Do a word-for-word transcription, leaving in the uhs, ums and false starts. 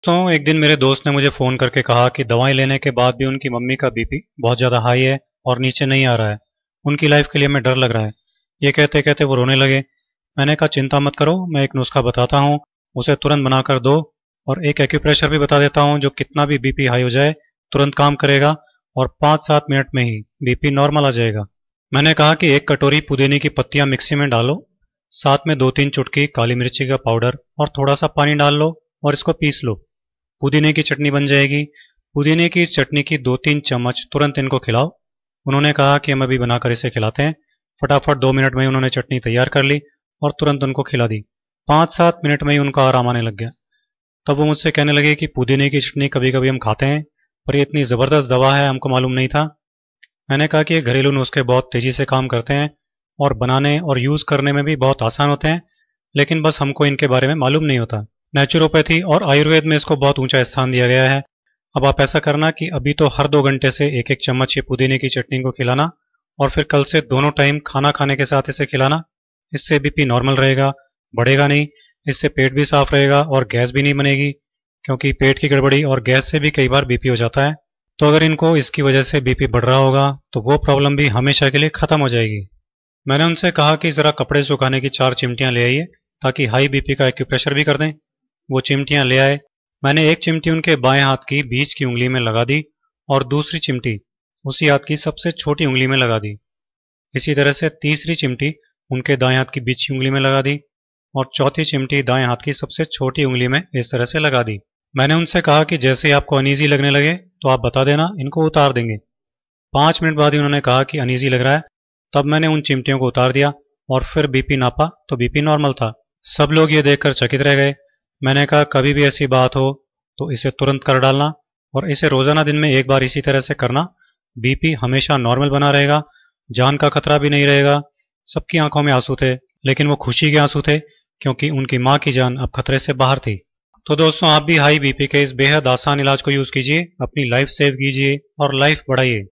तो एक दिन मेरे दोस्त ने मुझे फ़ोन करके कहा कि दवाएं लेने के बाद भी उनकी मम्मी का बीपी बहुत ज़्यादा हाई है और नीचे नहीं आ रहा है। उनकी लाइफ के लिए हमें डर लग रहा है। ये कहते कहते वो रोने लगे। मैंने कहा चिंता मत करो, मैं एक नुस्खा बताता हूँ, उसे तुरंत बनाकर दो और एक एक्यूप्रेशर भी बता देता हूँ जो कितना भी बीपी हाई हो जाए तुरंत काम करेगा और पाँच सात मिनट में ही बीपी नॉर्मल आ जाएगा। मैंने कहा कि एक कटोरी पुदीने की पत्तियां मिक्सी में डालो, साथ में दो तीन चुटकी काली मिर्ची का पाउडर और थोड़ा सा पानी डाल लो और इसको पीस लो। पुदीने की चटनी बन जाएगी। पुदीने की चटनी की दो तीन चम्मच तुरंत इनको खिलाओ। उन्होंने कहा कि हम अभी बनाकर इसे खिलाते हैं। फटाफट दो मिनट में ही उन्होंने चटनी तैयार कर ली और तुरंत उनको खिला दी। पाँच सात मिनट में ही उनका आराम आने लग गया। तब वो मुझसे कहने लगे कि पुदीने की चटनी कभी कभी हम खाते हैं, पर ये इतनी ज़बरदस्त दवा है हमको मालूम नहीं था। मैंने कहा कि ये घरेलू नुस्खे बहुत तेज़ी से काम करते हैं और बनाने और यूज़ करने में भी बहुत आसान होते हैं, लेकिन बस हमको इनके बारे में मालूम नहीं होता। नेचुरोपैथी और आयुर्वेद में इसको बहुत ऊंचा स्थान दिया गया है। अब आप ऐसा करना कि अभी तो हर दो घंटे से एक एक चम्मच ये पुदीने की चटनी को खिलाना और फिर कल से दोनों टाइम खाना खाने के साथ इसे खिलाना। इससे बीपी नॉर्मल रहेगा, बढ़ेगा नहीं। इससे पेट भी साफ रहेगा और गैस भी नहीं बनेगी, क्योंकि पेट की गड़बड़ी और गैस से भी कई बार बीपी हो जाता है। तो अगर इनको इसकी वजह से बीपी बढ़ रहा होगा तो वो प्रॉब्लम भी हमेशा के लिए ख़त्म हो जाएगी। मैंने उनसे कहा कि ज़रा कपड़े सुखाने की चार चिमटियाँ ले आइए ताकि हाई बीपी का एक्यूप्रेशर भी कर दें। वो चिमटियाँ ले आए। मैंने एक चिमटी उनके बाएं हाथ की बीच की उंगली में लगा दी और दूसरी चिमटी उसी हाथ की सबसे छोटी उंगली में लगा दी। इसी तरह से तीसरी चिमटी उनके दाएं हाथ की बीच की उंगली में लगा दी और चौथी चिमटी दाएं हाथ की सबसे छोटी उंगली में इस तरह से लगा दी। मैंने उनसे कहा कि जैसे ही आपको अनईजी लगने लगे तो आप बता देना, इनको उतार देंगे। पाँच मिनट बाद ही उन्होंने कहा कि अनईजी लग रहा है। तब मैंने उन चिमटियों को उतार दिया और फिर बीपी नापा तो बीपी नॉर्मल था। सब लोग ये देखकर चकित रह गए। मैंने कहा कभी भी ऐसी बात हो तो इसे तुरंत कर डालना और इसे रोजाना दिन में एक बार इसी तरह से करना। बीपी हमेशा नॉर्मल बना रहेगा, जान का खतरा भी नहीं रहेगा। सबकी आंखों में आंसू थे, लेकिन वो खुशी के आंसू थे क्योंकि उनकी माँ की जान अब खतरे से बाहर थी। तो दोस्तों, आप भी हाई बीपी के इस बेहद आसान इलाज को यूज कीजिए, अपनी लाइफ सेव कीजिए और लाइफ बढ़ाइए।